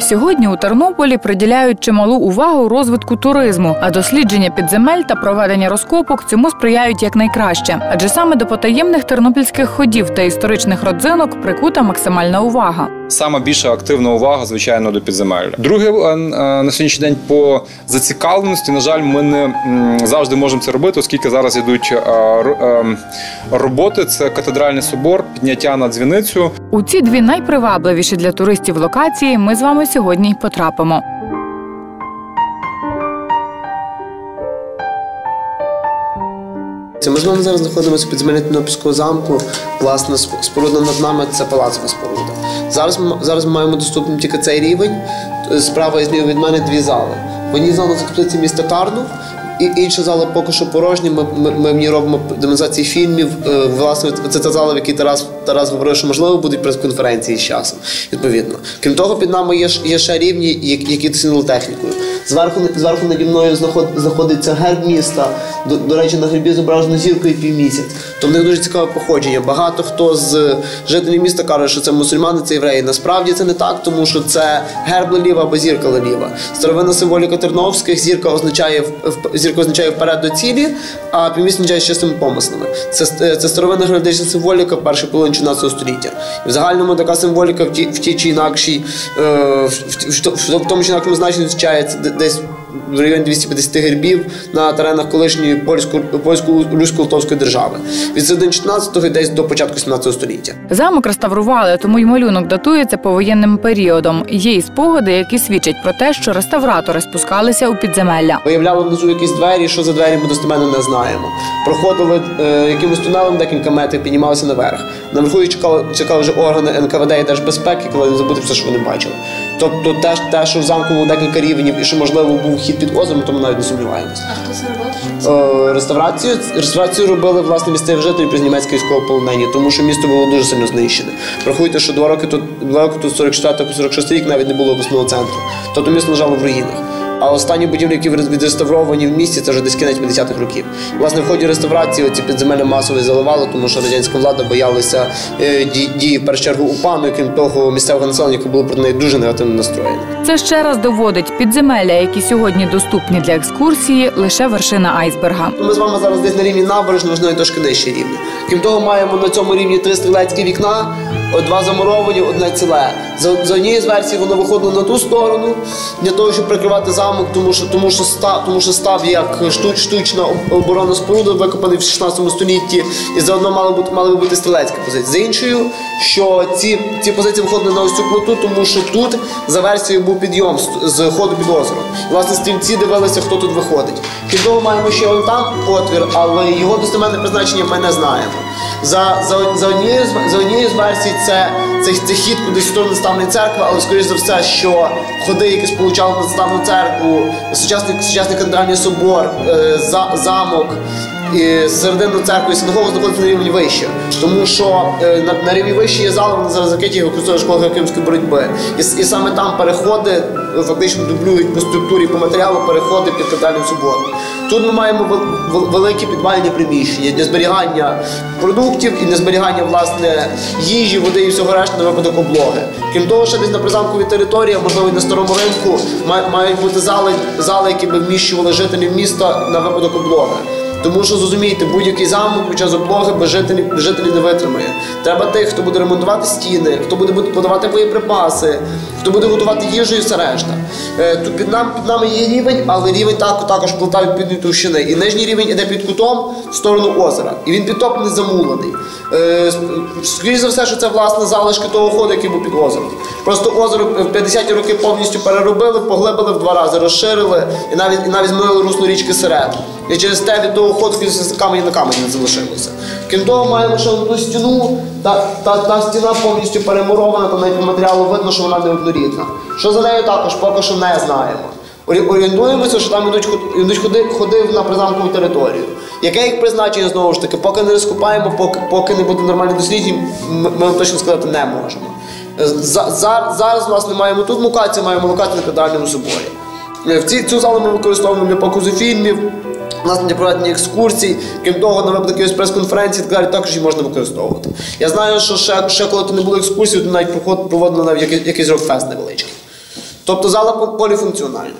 Сьогодні у Тернополі приділяють чималу увагу розвитку туризму, а дослідження підземель та проведення розкопок цьому сприяють якнайкраще. Адже саме до потаємних тернопільських ходів та історичних родзинок прикута максимальна увага. Саме більша активна увага, звичайно, до підземелля. Друге, на сьогоднішній день по зацікавленості, на жаль, ми не завжди можемо це робити, оскільки зараз йдуть роботи. Це катедральний собор, підняття на дзвіницю. У ці дві найпривабливіші для туристів локації ми з вами сьогодні й потрапимо. Ми з вами зараз знаходимося у підземеллі Тернопільського замку. Власне, споруда над нами – це палацова споруда. Зараз ми маємо доступним тільки цей рівень. Справа і зліва від мене дві зали. В одній залі з експозиції міста Тарнов, і інша зала поки що порожня. Ми в ній робимо демонстрації фільмів. Власне, це та зала, в якій Тарас говорив, що можливо будуть прес-конференції з часом, відповідно. Крім того, під нами є ще рівні, які дослідили технікою. Зверху наді мною знаходиться герб міста. До речі, на гербі зображено зірку і півмісяць. То в них дуже цікаве походження. Багато хто з жителів міста каже, що це мусульмани, це євреї. Насправді це не так, тому що це герб леліва або зірка леліва. Старовинна символіка терновських, зірка означає вперед до цілі, а півмісяць означає з чистими помислами. Це старовинна героїчна символіка першої половини 14 століття. В загальному така символіка в тій чи інакшій, в тому чи інакшому значенні зустрічається десь в районі 250 гербів на теренах колишньої польсько-русько-литовської держави. Від середини 14-го і десь до початку 17 століття. Замок реставрували, тому й малюнок датується повоєнним періодом. Є й спогади, які свідчать про те, що реставратори спускалися у підземелля. Виявляли внизу якісь двері, що за двері ми достеменно не знаємо. Проходили якимось тунелем декілька метрів, піднімалися наверх. Наверху їх чекали вже органи НКВД і Держбезпеки, коли не забути все, що вони бачили. Тобто те, що в замку було декілька рівнів і що, можливо, був хід під озером, то ми навіть не сумніваємося. А хто це робив? Реставрацію робили, власне, місцеві жителі при німецькій військовополоненні, тому що місто було дуже сильно знищене. Врахуйте, що 2 роки тут 44-46 рік навіть не було обласного центру. Тобто місто лежало в руїнах. А останні будівлі, які відреставровані в місті, це вже десь кінець 50-х років. Власне, в ході реставрації ці підземелля масово заливало, тому що радянська влада боялася дії, в першу чергу, УПА, і крім того, місцевого населення, яке було проти неї дуже негативно настроєне. Це ще раз доводить, підземелля, які сьогодні доступні для екскурсії, лише вершина айсберга. Ми з вами зараз десь на рівні набережної, можливо, трошки нижче рівня. Крім того, маємо на цьому рівні 3 стрілецькі вікна, 2 замуровані, 1 ціле. За однією з версій воно виходило на ту сторону, для того, щоб прикривати замок, тому що став як штучна оборонна споруда, викопаний в 16 столітті, і заодно мали бути стрілецькі позиції. За іншою, що ці позиції виходили на ось цю плоту, тому що тут за версією був підйом з ходу під озером. І, власне, стрільці дивилися, хто тут виходить. Крім того, маємо ще вон там отвір, але його достеменне призначення ми не знаємо. За однією з версій це хід кудись в сторону Наставної церкви, але, скоріш за все, що ходи, які сполучали Наставну церкву, сучасний катедральний собор, замок, і середину церкви і синагогу знаходиться на рівні вище. Тому що на рівні вище є зали, вони зараз закриті, його використовує школа греко-римської боротьби. І саме там переходи фактично дублюють по структурі, по матеріалу переходи під катедральним собором. Тут ми маємо великі підвальні приміщення для зберігання продуктів і для зберігання, власне, їжі, води і всього решти на випадок облоги. Крім того, ще десь на призамковій території, можливо, і на Старому ринку, мають бути зали, які б вміщували жителів міста на випадок облоги. Тому що, зрозумійте, будь-який замок під час облоги без жителів не витримає. Треба тих, хто буде ремонтувати стіни, хто буде подавати боєприпаси, хто буде готувати їжу і все решта. Тут під нами є рівень, але рівень також плита відповідної товщини. І нижній рівень іде під кутом в сторону озера. І він підтоплений, замулений. Скоріше за все, що це, власне, залишки того ходу, який був під озером. Просто озеро в 50-ті роки повністю переробили, поглибили в 2 рази, розширили і навіть змінили русло річки Серед. І через те від того ходу камені на камені не залишилося. Крім того, маємо ще одну стіну, та стіна повністю перемурована, там навіть по матеріалу видно, що вона не однорідна. Що за нею також поки що не знаємо. Орієнтуємося, що там йдуть ходи на призамкову територію. Яке їх призначення, знову ж таки, поки не розкопаємо, поки не буде нормальних досліджень, ми вам точно сказати не можемо. Зараз, власне, маємо тут локацію, маємо локацію на катедральному соборі. Цю залу ми використовуємо для показу фільмів, власне, для проведення екскурсій. Крім того, на випадок якоїсь прес-конференції також її можна використовувати. Я знаю, що ще коли то не було екскурсій, то навіть проводили якийсь рок-фест невеличкий. Тобто зала поліфункціональна.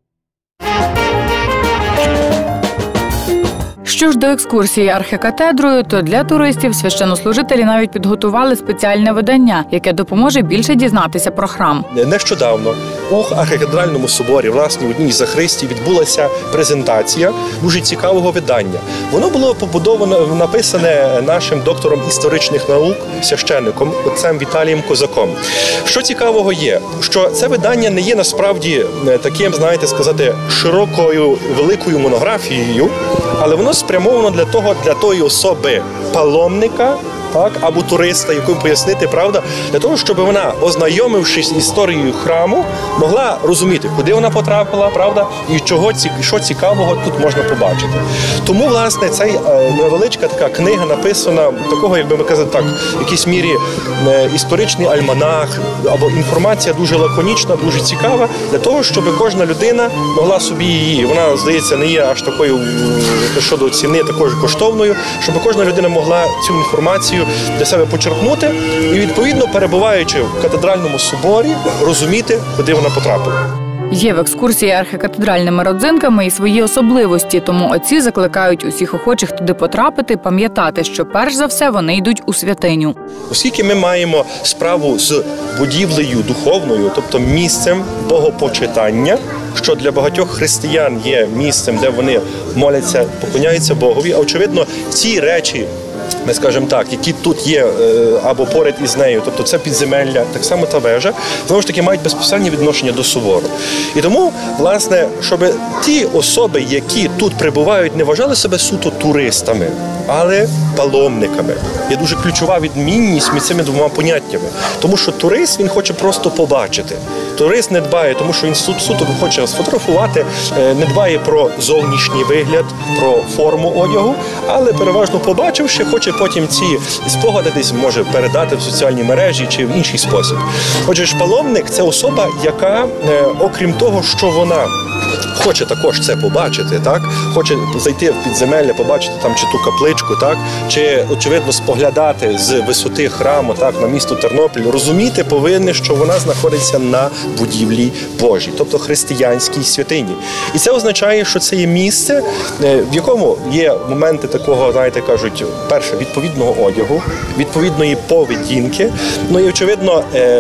Що ж до екскурсії архікатедрою, то для туристів священнослужителі навіть підготували спеціальне видання, яке допоможе більше дізнатися про храм. Нещодавно у архікатедральному соборі, власне, в одній з захристій відбулася презентація дуже цікавого видання. Воно було побудовано, написане нашим доктором історичних наук, священником, отцем Віталієм Козаком. Що цікавого є, що це видання не є насправді таким, знаєте, сказати, широкою, великою монографією, але воно спрямовано для тої особи паломника, так, або туриста, якому пояснити, правда, для того, щоб вона, ознайомившись з історією храму, могла розуміти, куди вона потрапила, правда, і що цікавого тут можна побачити. Тому, власне, ця невеличка така книга написана такого, як би ми казали так, в якійсь мірі історичний альманах, або інформація дуже лаконічна, дуже цікава, для того, щоб кожна людина могла собі її, вона, здається, не є аж такою, щодо ціни, також коштовною, щоб кожна людина могла цю інформацію для себе почерпнути і, відповідно, перебуваючи в катедральному соборі, розуміти, куди вона потрапила. Є в екскурсії архікатедральними родзинками і свої особливості, тому отці закликають усіх охочих туди потрапити, пам'ятати, що перш за все вони йдуть у святиню. Оскільки ми маємо справу з будівлею духовною, тобто місцем богопочитання, що для багатьох християн є місцем, де вони моляться, поклоняються Богові, а очевидно, ці речі, ми скажемо так, які тут є або поряд із нею, тобто це підземелля, так само та вежа, знову ж таки мають безпосереднє відношення до собору. І тому, власне, щоб ті особи, які тут прибувають, не вважали себе суто туристами, але паломниками. Є дуже ключова відмінність між цими двома поняттями. Тому що турист, він хоче просто побачити. Турист не дбає, тому що він суто хоче сфотографувати, не дбає про зовнішній вигляд, про форму одягу, але переважно побачивши, хоче потім ці спогади десь може передати в соціальні мережі чи в інший спосіб. Отже ж, паломник – це особа, яка, окрім того, що вона хоче також це побачити, так? Хоче зайти в підземелля, побачити там чи ту капличку, так? Чи, очевидно, споглядати з висоти храму, так, на місто Тернопіль, розуміти повинні, що вона знаходиться на будівлі Божій, тобто християнській святині. І це означає, що це є місце, в якому є моменти такого, знаєте, кажуть, перше, відповідного одягу, відповідної поведінки, ну і, очевидно,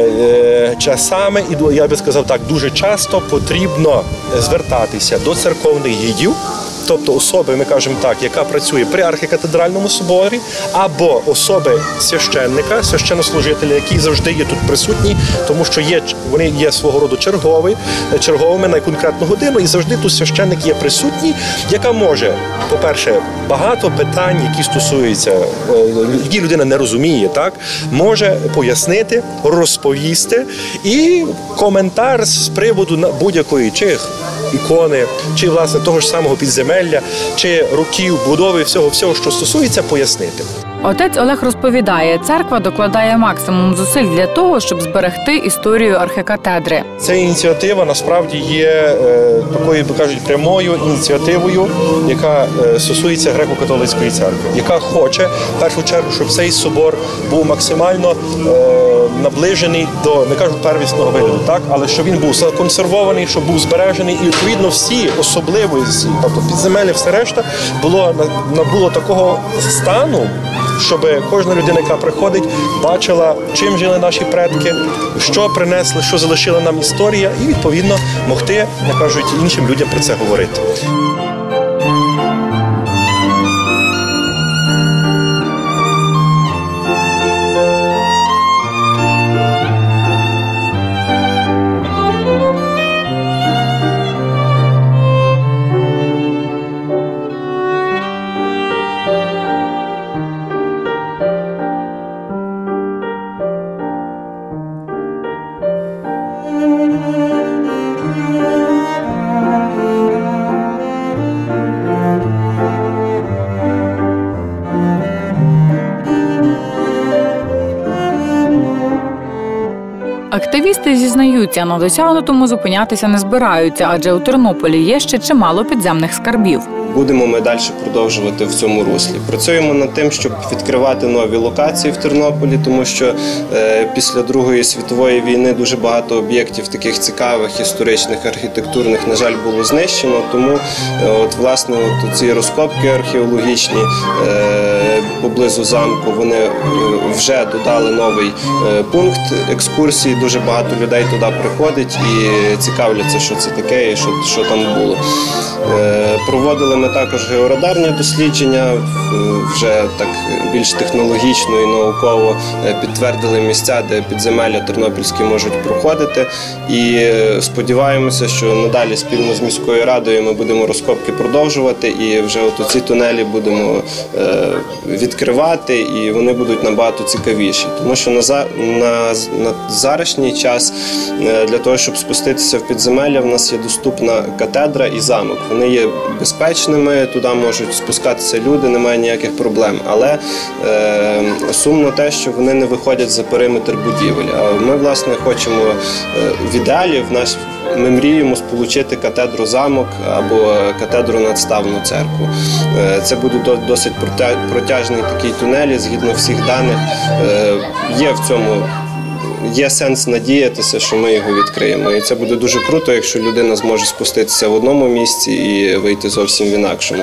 часами, і я би сказав так, дуже часто потрібно звертатися до церковних гідів, тобто особи, ми кажемо так, яка працює при архікатедральному соборі, або особи священника, священнослужителя, які завжди є тут присутні, тому що вони є свого роду черговими на конкретну годину, і завжди тут священник є присутній, яка може, по-перше, багато питань, які стосуються, які людина не розуміє, так, може пояснити, розповісти, і коментар з приводу будь-якої чи ікони, чи, власне, того ж самого підземелля, чи років будови, всього, що стосується, пояснити. Отець Олег розповідає, церква докладає максимум зусиль для того, щоб зберегти історію архікатедри. Ця ініціатива насправді є такою, як кажуть, прямою ініціативою, яка стосується греко-католицької церкви, яка хоче, в першу чергу, щоб цей собор був максимально наближений до, не кажу, первісного вигляду, так, але щоб він був законсервований, щоб був збережений, і, відповідно, всі особливості, тобто підземелля, все решта, набуло такого стану, щоб кожна людина, яка приходить, бачила, чим жили наші предки, що принесли, що залишила нам історія, і, відповідно, могти, як кажуть, іншим людям про це говорити. Активісти зізнаються, на досягнутому зупинятися не збираються, адже у Тернополі є ще чимало підземних скарбів. будемо ми далі продовжувати в цьому руслі. Працюємо над тим, щоб відкривати нові локації в Тернополі, тому що після Другої світової війни дуже багато об'єктів таких цікавих, історичних, архітектурних, на жаль, було знищено. Тому власне ці розкопки археологічні поблизу замку, вони вже додали новий пункт екскурсії. Дуже багато людей туди приходить і цікавляться, що це таке і що там було. Проводили ми також георадарні дослідження, вже так більш технологічно і науково підтвердили місця, де підземелля тернопільські можуть проходити. І сподіваємося, що надалі спільно з міською радою ми будемо розкопки продовжувати і вже от ці тунелі будемо відкривати, і вони будуть набагато цікавіші. Тому що на зарашній час для того, щоб спуститися в підземелля, в нас є доступна катедра і замок. Вони є безпечними, туди можуть спускатися люди, немає ніяких проблем. Але сумно те, що вони не виходять за периметр будівель. А ми, власне, хочемо в ідеалі, ми мріємо сполучити катедру-замок або катедру-надставну церкву. Це буде досить протяжний такий тунель, згідно всіх даних. Є сенс надіятися, що ми його відкриємо. І це буде дуже круто, якщо людина зможе спуститися в одному місці і вийти зовсім в інакшому.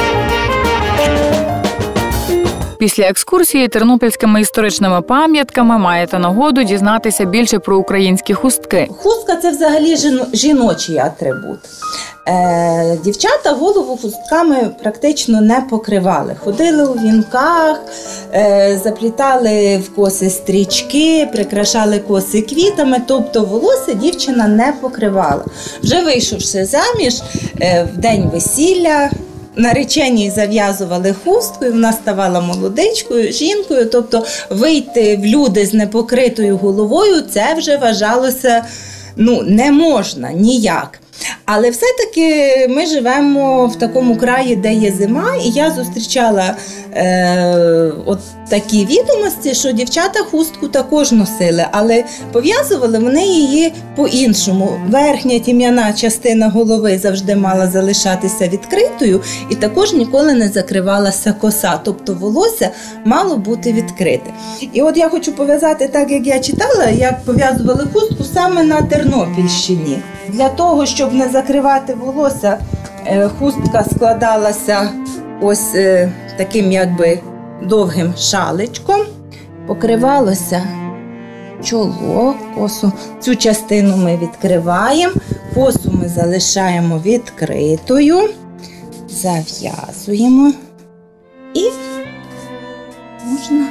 Після екскурсії тернопільськими історичними пам'ятками маєте нагоду дізнатися більше про українські хустки. Хустка – це взагалі жіночий атрибут. Дівчата голову хустками практично не покривали. Ходили у вінках, заплітали в коси стрічки, прикрашали коси квітами, тобто волосся дівчина не покривала. Вже вийшовши заміж, в день весілля нареченій зав'язували хустку, і вона ставала молодичкою, жінкою, тобто вийти в люди з непокритою головою – це вже вважалося не можна ніяк. Але все-таки ми живемо в такому краї, де є зима, і я зустрічала от такі відомості, що дівчата хустку також носили, але пов'язували вони її по-іншому. Верхня тім'яна частина голови завжди мала залишатися відкритою і також ніколи не закривалася коса, тобто волосся мало бути відкрите. І от я хочу пов'язати так, як я читала, як пов'язували хустку саме на Тернопільщині. Для того, щоб не закривати волосся, хустка складалася ось таким якби довгим шаличком, покривалося чоло, косу. Цю частину ми відкриваємо, косу ми залишаємо відкритою, зав'язуємо і можна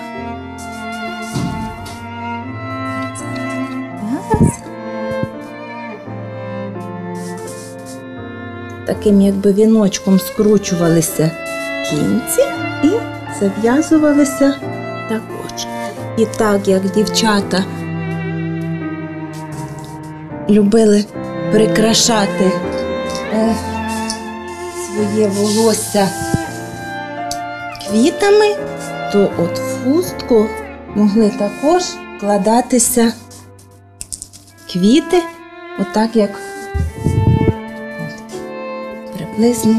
таким якби віночком скручувалися кінці і зав'язувалися також. І так, як дівчата любили прикрашати своє волосся квітами, то от в хустку могли також вкладатися квіти, отак як приблизно.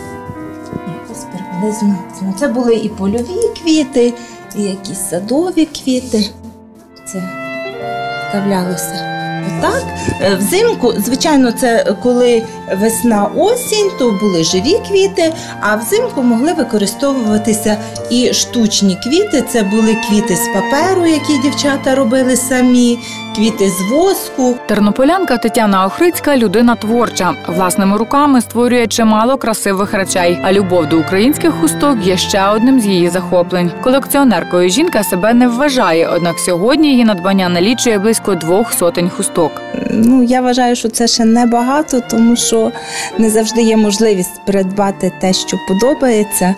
Це були і польові квіти, і якісь садові квіти. Це вставлялося отак. Взимку, звичайно, це коли весна-осінь, то були живі квіти, а взимку могли використовуватися і штучні квіти. Це були квіти з паперу, які дівчата робили самі, квіти з воску. Тернополянка Тетяна Охрицька – людина творча. Власними руками створює чимало красивих речей, а любов до українських хусток є ще одним з її захоплень. Колекціонеркою жінка себе не вважає, однак сьогодні її надбання налічує близько 200 хусток. Я вважаю, що це ще небагато, тому що не завжди є можливість придбати те, що подобається.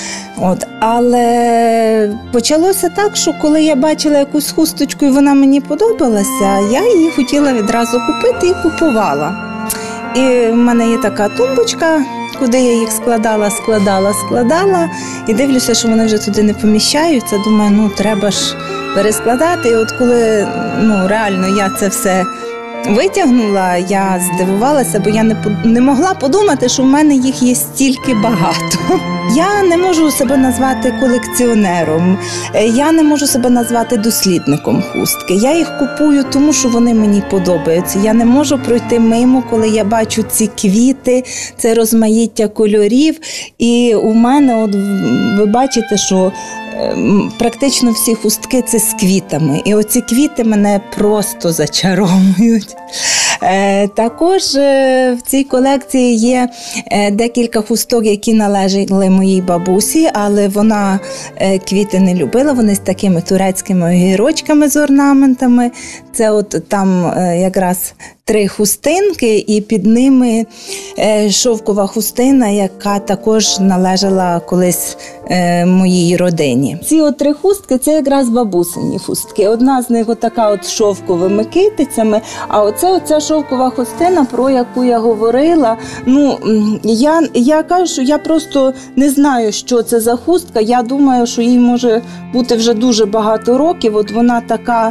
Але почалося так, що коли я бачила якусь хусточку і вона мені подобалася, я її хотіла відразу купити і купувала. І в мене є така тумбочка, куди я їх складала, і дивлюся, що вони вже туди не поміщаються. Думаю, треба ж перескладати. І от коли реально я це все витягнула, я здивувалася, бо я не могла подумати, що в мене їх є стільки багато. Я не можу себе назвати колекціонером, я не можу себе назвати дослідником хустки. Я їх купую, тому що вони мені подобаються. Я не можу пройти мимо, коли я бачу ці квіти, це розмаїття кольорів. І у мене, от, ви бачите, що практично всі хустки – це з квітами. І оці квіти мене просто зачаровують. Також в цій колекції є декілька хусток, які належали моїй бабусі, але вона квіти не любила, вони з такими турецькими огірочками з орнаментами. Це от там якраз 3 хустинки, і під ними шовкова хустина, яка також належала колись моїй родині. Ці от 3 хустки – це якраз бабусині хустки. Одна з них отака от шовковими китицями, а оця шовкова хустина, про яку я говорила, ну, я кажу, що я просто не знаю, що це за хустка. Я думаю, що їй може бути вже дуже багато років. От вона така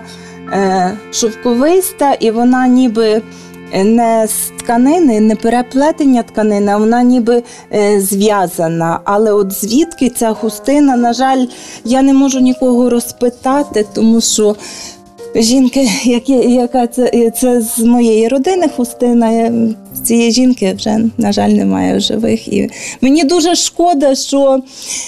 шовковиста, і вона ніби не з тканини, не переплетення тканини, а вона ніби зв'язана. Але от звідки ця хустина, на жаль, я не можу нікого розпитати, тому що жінки, яка це з моєї родини хустина, цієї жінки вже, на жаль, немає в живих. І мені дуже шкода, що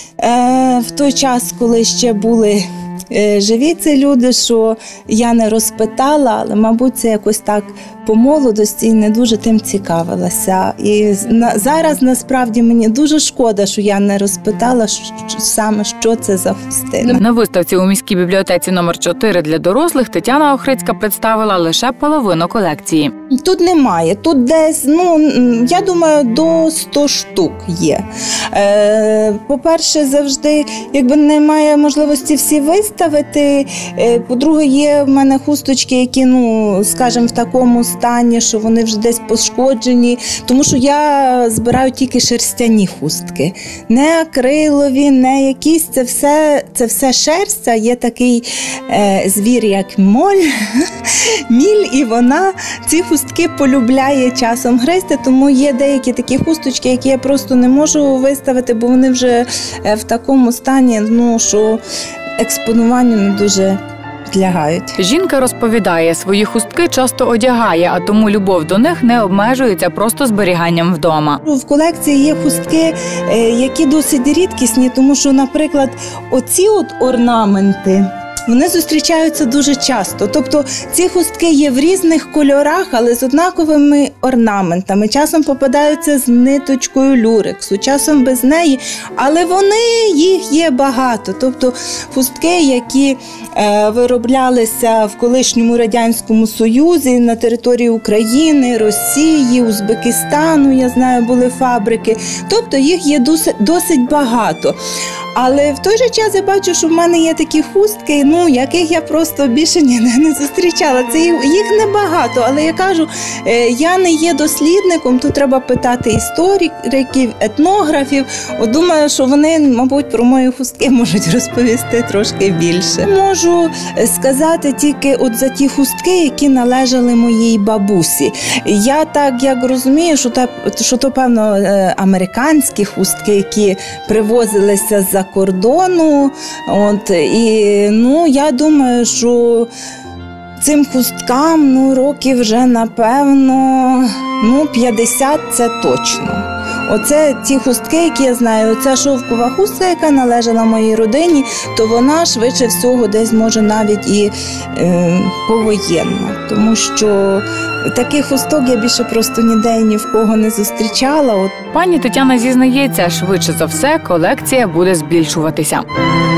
в той час, коли ще були живі ці люди, що я не розпитала, але, мабуть, це якось так по молодості і не дуже тим цікавилася. І зараз, насправді, мені дуже шкода, що я не розпитала саме, що це за хустина. На виставці у міській бібліотеці номер 4 для дорослих Тетяна Охрицька представила лише половину колекції. Тут немає. Тут десь, я думаю, до 100 штук є. По-перше, завжди, якби немає можливості всі виставити. По-друге, є в мене хусточки, які, скажімо, в такому стані, що вони вже десь пошкоджені. Тому що я збираю тільки шерстяні хустки. Не акрилові, не якісь, це все шерсть, а є такий звір, як міль, і вона ці хустки полюбляє часом гризти, тому є деякі такі хусточки, які я просто не можу виставити, бо вони вже в такому стані, що експонуванню не дуже підлягають. Жінка розповідає, свої хустки часто одягає, а тому любов до них не обмежується просто зберіганням вдома. В колекції є хустки, які досить рідкісні, тому що, наприклад, оці от орнаменти, вони зустрічаються дуже часто. Тобто ці хустки є в різних кольорах, але з однаковими орнаментами. Часом попадаються з ниточкою люрексу, часом без неї, але їх є багато. Тобто хустки, які вироблялися в колишньому Радянському Союзі, на території України, Росії, Узбекистану, я знаю, були фабрики. Тобто їх є досить багато. Але в той же час я бачу, що в мене є такі хустки, яких я просто більше ніде не зустрічала. Їх небагато, але я кажу, я не є дослідником, тут треба питати істориків, етнографів. Думаю, що вони, мабуть, про мої хустки можуть розповісти трошки більше. Можу сказати тільки от за ті хустки, які належали моїй бабусі. Я так, як розумію, що то певно, американські хустки, які привозилися з-за кордону. Я думаю, що цим хусткам років вже, напевно, 50 це точно. Оце ті хустки, які я знаю, оця шовкова хустка, яка належала моїй родині, то вона швидше всього десь може навіть і повоєнна. Тому що таких хусток я більше просто ніде ні в кого не зустрічала. Пані Тетяна зізнається, швидше за все колекція буде збільшуватися.